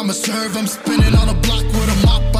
I'ma serve. I'm spinning on a block with a mop.